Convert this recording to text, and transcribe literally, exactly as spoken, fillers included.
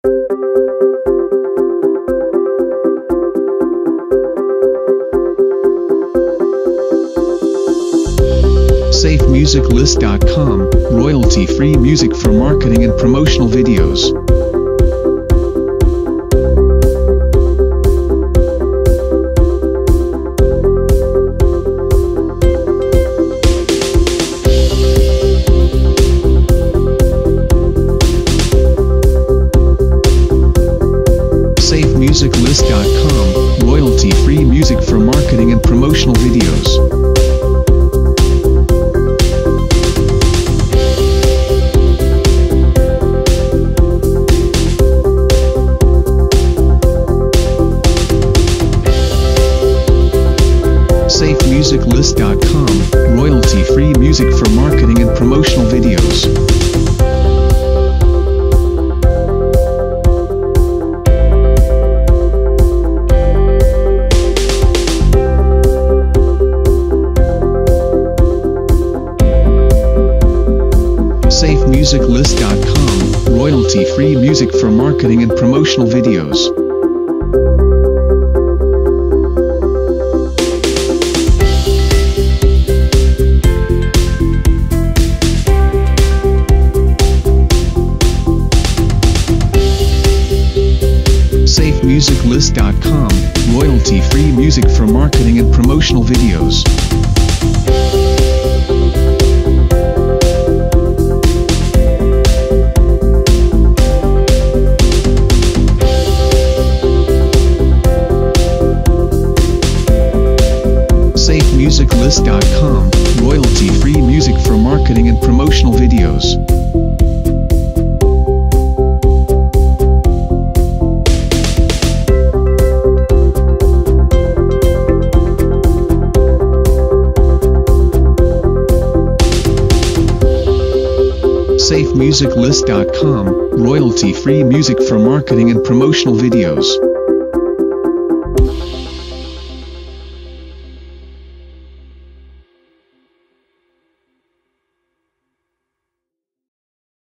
safe music list dot com, royalty-free music for marketing and promotional videos. safe music list dot com, royalty-free music for marketing and promotional videos. safe music list dot com, royalty-free music for marketing and promotional videos. safe music list dot com, royalty-free music for marketing and promotional videos. safe music list dot com, royalty-free music for marketing and promotional videos. safe music list dot com, royalty-free music for marketing and promotional videos. safe music list dot com, royalty-free music for marketing and promotional videos.